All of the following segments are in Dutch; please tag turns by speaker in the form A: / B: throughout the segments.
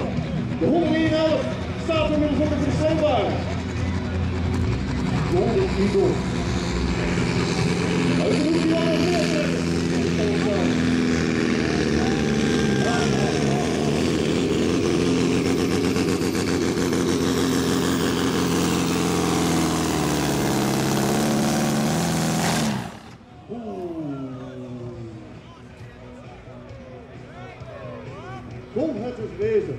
A: De 111 staat inmiddels op de versnelbaan. De 100 is niet door. Dan moet hij al nog meer. Kom, het is wezen.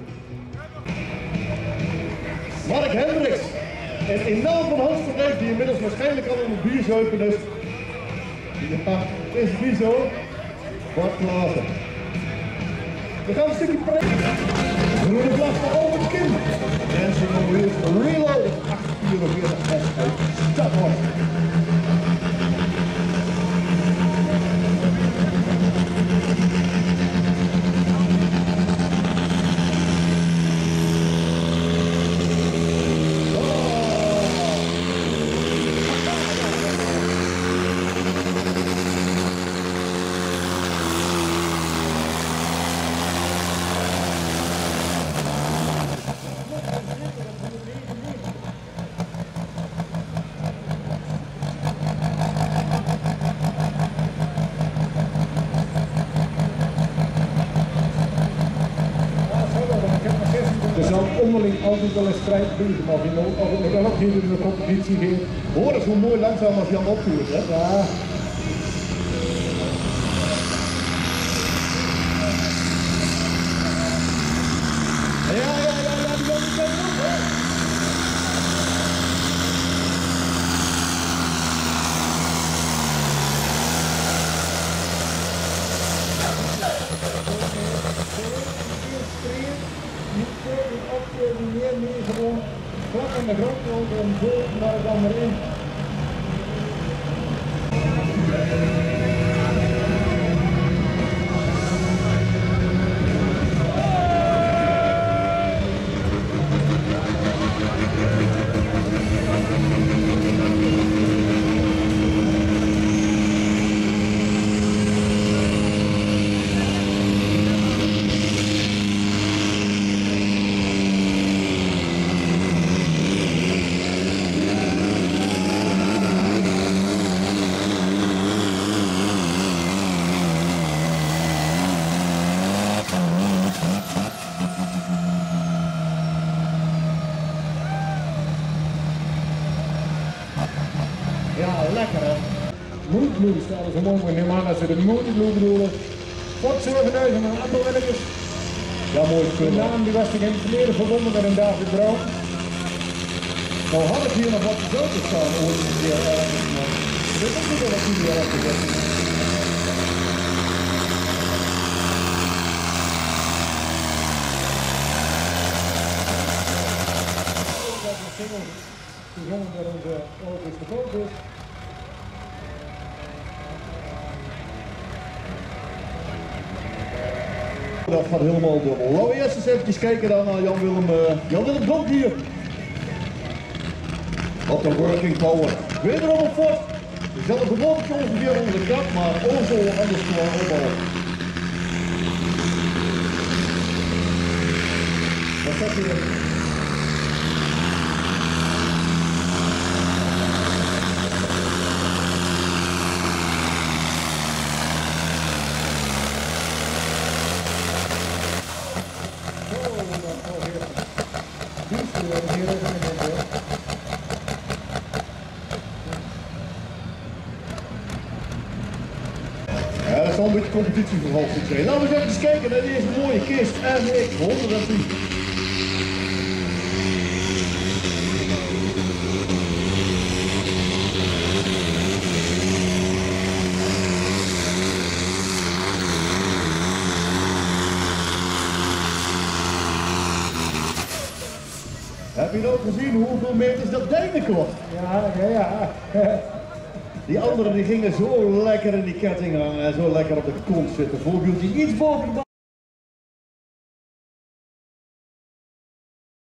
A: Mark Hendricks. En in naam van Hans van Dijk, die inmiddels waarschijnlijk al een bierzuipen is. Ja, is niet zo. Bart Klaassen. We gaan een stukje preken. Groene vlag voor Albert Kim. Dancing on Wheels Reload. 844 S uit Stadhorst.
B: Er zal onderling altijd wel een strijd blijven, maar of het nog wel ook hier in de competitie ging.
A: Hoor eens hoe mooi langzaam als Jan opvoert, hè?
B: Ja.
A: Ja, die wil niet zijn op, hè?
B: Meer gewoon vlak aan de grond lopen en zo naar het andere in.
A: Ja, lekker hè.
B: Moonblue stellen ze mooi, maar neem aan dat ze de Moonblue bedoelen. Ford 7000 en een aantal werkers.
A: Ja, mooi
B: De
A: spullen.
B: naam die was ik in het verleden verbonden met een David Brown.
A: Nou had ik hier nog wat zo te staan ooit een keer ergens, maar dit is niet wat ik hier heb gezet.
B: Die zongen door onze auto's verkocht is.
A: Dat gaat helemaal dubbel. Laten we eerst eens even kijken dan naar Jan-Willem Donk hier. Op de working power. Wederom een Ford. Dezelfde motortje ongeveer onder de kap, maar ook zo anders gewoon opbouwen. Wat zegt u? Ja, dat zal een beetje competitievervalsing zijn. Laten we eens even kijken naar deze mooie kist MX 110. Heb je nou gezien hoeveel meters dat ding kost?
B: Ja.
A: Die anderen die gingen zo lekker in die ketting hangen en zo lekker op de kont zitten. Voorbeeldje iets boven de